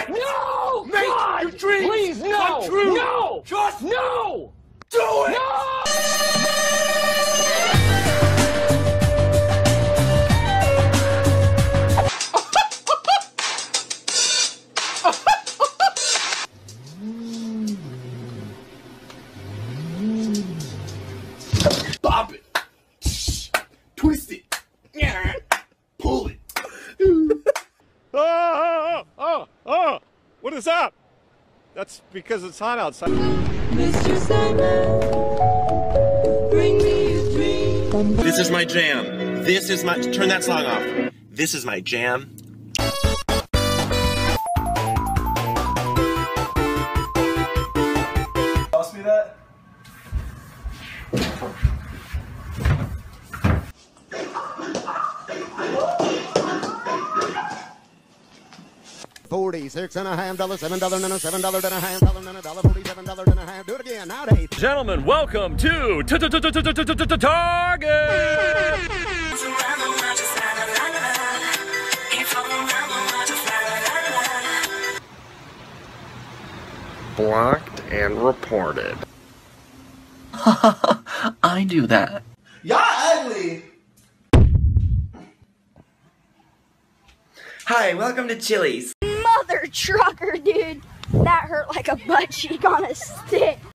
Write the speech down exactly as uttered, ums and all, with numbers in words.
it! No! Make God! your dreams Please, no! come true! No! Just No! do it! No! Bop it. Twist it. Yeah. Pull it. Oh, oh, oh, oh, what is that? That's because it's hot outside. Mister Sandman, bring me a dream. This is my jam. This is my... Turn that song off. This is my jam. Toss me that. Forty-six and a half dollars, seven dollars and a seven dollars and a half dollar and a dollar, forty-seven dollars and a half. Do it again nowadays. Gentlemen, welcome to Target. Blocked and reported. I do that. Y'all ugly. Hi, welcome to Chili's. Mother trucker, dude. That hurt like a butt cheek on a stick.